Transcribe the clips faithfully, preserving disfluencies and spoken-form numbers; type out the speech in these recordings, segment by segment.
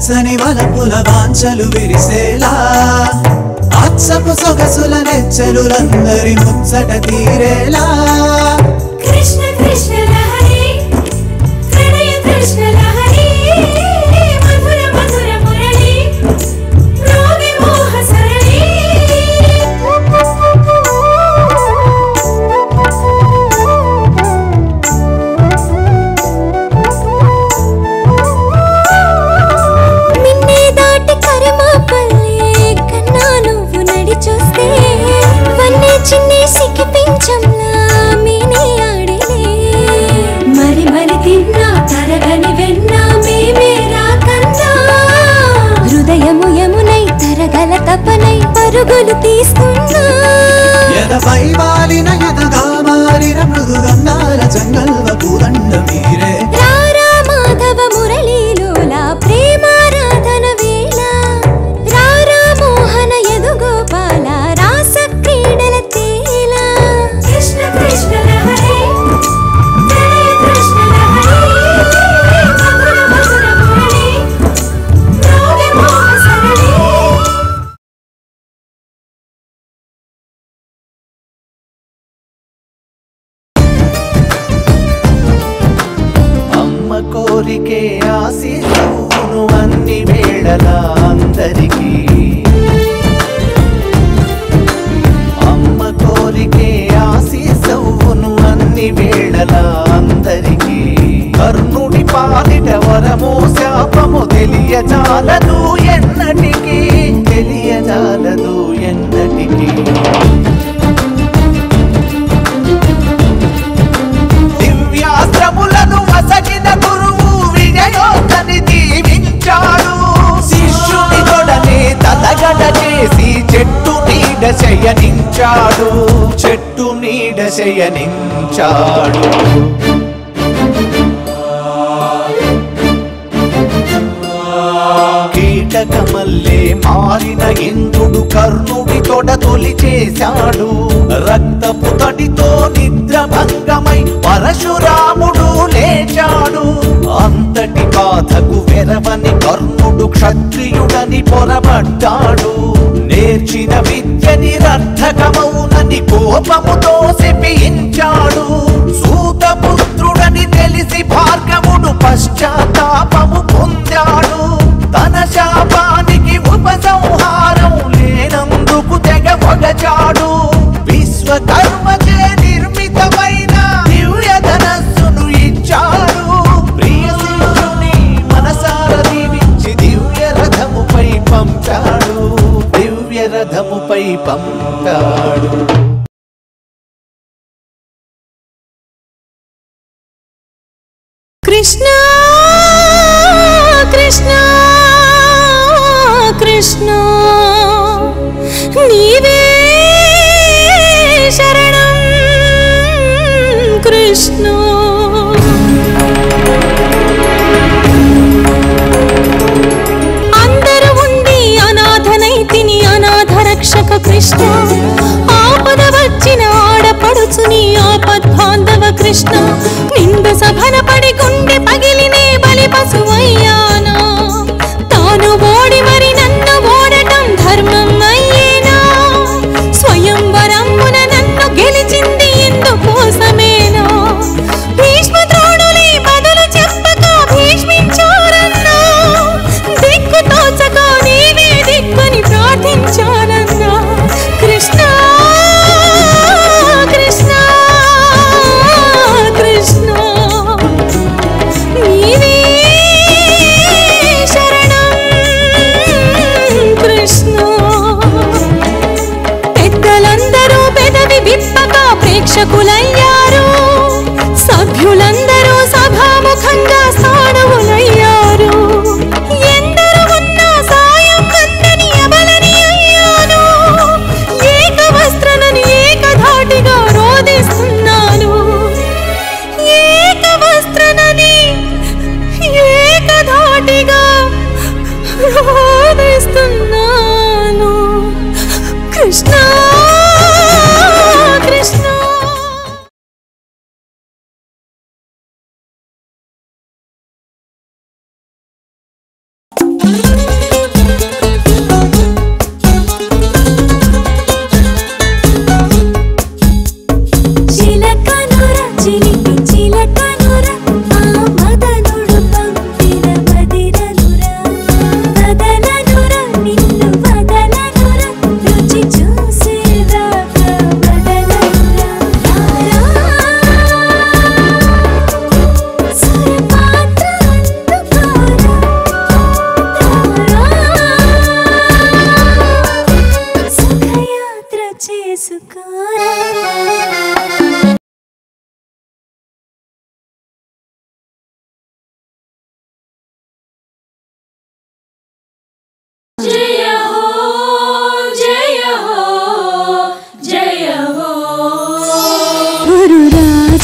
వెచ్చని వలపుల వాంఛలు విరిసేలా అచ్చపు సొగసుల నెచ్చలులందరి ముచ్చట తీరేలా కృష్ణ కృష్ణ లహరి ప్రణయ కృష్ణ లహరి మధుర మధుర మురళి రోగి మోహ సరళి నిన్నే దాటి కరిమాపల్లె కన్నా నువ్వు నడి చూస్తే వన్నే చిన్ని సిక్కి పెంచంలా మీనే ఆడిలే మరి మరి తిన్నా తరగని వెన్నా మేమే రాకన్నా హృదయము యమునై తరగల తపనై పరుగులు తీస్తున్నా ఎదపై వాలిన ఎదగా మారిన మృదుగంధాల జంగల్వ పూదండ మీరే రారా మాధవ మురళీలోలా ప్రేమారాధన వేళ రారా మోహన యదుగోపాల రాస క్రీడల తేల కృష్ణ కృష్ణ లహరి ప్రణయ కృష్ణ లహరి మధుర మధుర మురళి రోగి మోహ సరళి అమ్మ కోరికే ఆశీస్సును అన్ని వేళలా అందరికీ అమ్మ కోరికే ఆశీస్సును అన్ని వేళలా అందరికీ కర్ణుడి పాలిట వరము శాపము తెలియజాలదు ఎన్నటికీ తెలియజాలదు ఎన్నటికీ దివ్యాస్త్రములను వసగిన గురువు విజయోత్తని దీవించాడు శిష్యుని తొడనే తలగడ చేసి చెట్టు నీడ శయనించాడు చెట్టు నీడ శయనించాడు కీటకమల్లే మారిన ఇంద్రుడు కర్ణుడి తొడ తొలి చేశాడు రక్తపు తడితో నిద్ర భంగమై పరశురాముడు లేచాడు అంతటి బాధకు వెరవని కర్ణుడు క్షత్రియుడని పొరబడ్డాడు నేర్చిన విద్య నిరర్థకమౌనని కోపముతో శపించాడు సూతపుత్రుడని తెలిసి భార్గవుడు పశ్చాత్తాపము పొందాడు తన శాపానికి ఉపసంహారం లేనందుకు తెగ పొగచాడు విశ్వకర్మచే నిర్మితమైన దివ్య ధనస్సును ఇచ్చాడు ప్రియ శిష్యుని మనసార దీవించి దివ్య రథముపై పంపాడు దివ్య రథముపై పంపాడు కృష్ణ కృష్ణ కృష్ణ నీవే శరణం కృష్ణ అందరూ ఉండి అనాథనై తిని అనాథ రక్షక కృష్ణ ఆపద వచ్చిన ఆడపడుచుని ఆపద్బాంధవ కృష్ణ నిండు సభన పడి గుండె పగిలినే బలి పశువయ్యానా తాను ఓడి మరి నన్ను ఓడటం ధర్మం అయ్యేనా స్వయంవరమున నన్ను గెలిచింది ఎందుకోసమేనా భీష్మ ద్రోణులే బదులు చెప్పక భీష్మించారన్నా దిక్కు తోచక నీవే దిక్కుని ప్రార్థించానన్నా కృష్ణ కృష్ణ కృష్ణ నీవే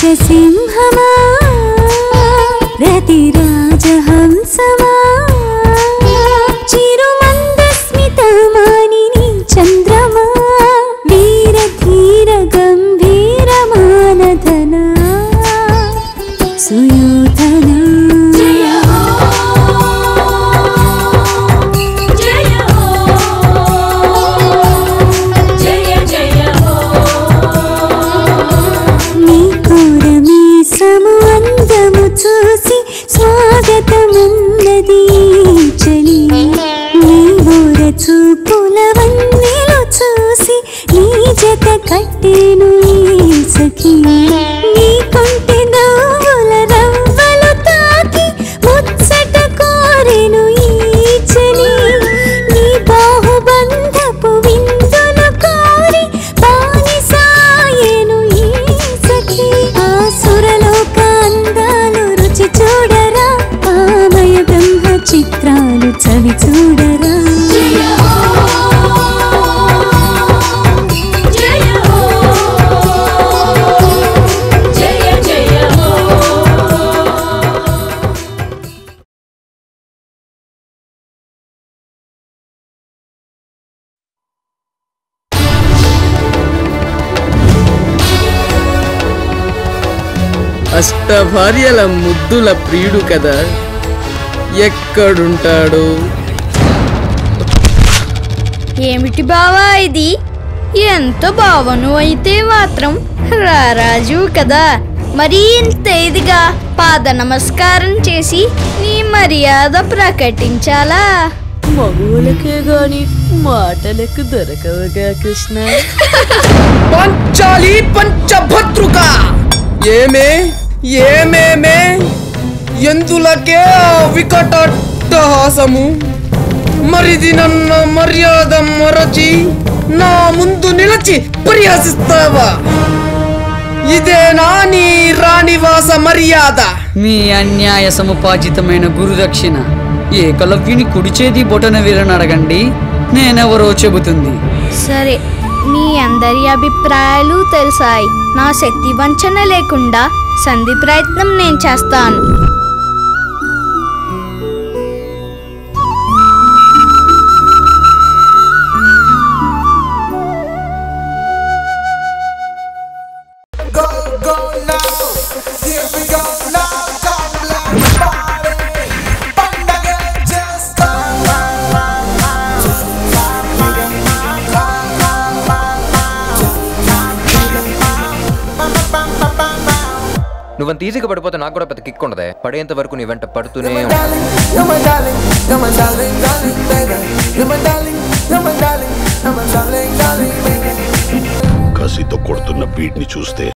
వీరసింహమా రతిరాజహంసమా చిరుమందస్మితమానిని చంద్రమా వీర ధీర గంభీరమానధనా సుయోధనా చూసి స్వాగతమున్నది చలి నీ ఊర చూపుల వన్నెలు చూసి నీ జత కట్టెను ఈ సఖి నీ కొంటె నవ్వుల రవ్వలు తాకి ముచ్చట కోరెను ఈ చలి నీ బాహుబంధపు విందును కోరి బానిసాయెను ఈ సఖి ఆ సురలోక అందాలు రుచి చూడరా ఆమయ బ్రహ్మ చిత్రాలు చవి చూడరా అష్టభార్యల ముద్దుల ప్రియుడు కదా, ఎక్కడుంటాడు? ఏమిటి బావా ఇది? ఎంత బావను అయితే మాత్రం రారాజు కదా, మరీ ఇంత ఇదిగా పాద నమస్కారం చేసి నీ మర్యాద ప్రకటించాలా? మగువులకే గాని మాటలకు దొరకవుగా కృష్ణ. పంచాలి పంచభద్రుక ఏమే ఏమేమే ఎందులకే వికటట్టహాసము? మరిది నన్న మర్యాద మరచి నా ముందు నిలచి పరిహసిస్తావా? ఇదేనా నీ రాణివాస మర్యాద? మీ అన్యాయ సముపార్జితమైన గురుదక్షిణ ఏకలవ్యుని కుడిచేది బొటన వీరని అడగండి, నేనెవరో చెబుతుంది. సరే, మీ అందరి అభిప్రాయాలు తెలిసాయి. నా శక్తి వంచన లేకుండా సంధి ప్రయత్నం నేను చేస్తాను. నువ్వంత ఈజీగా పడిపోతే నాకు కూడా పెద్ద కిక్ ఉండదే. పడేంత వరకు నీ వెంట పడుతూనే కసితో కొడుతున్న బీట్ ని చూస్తే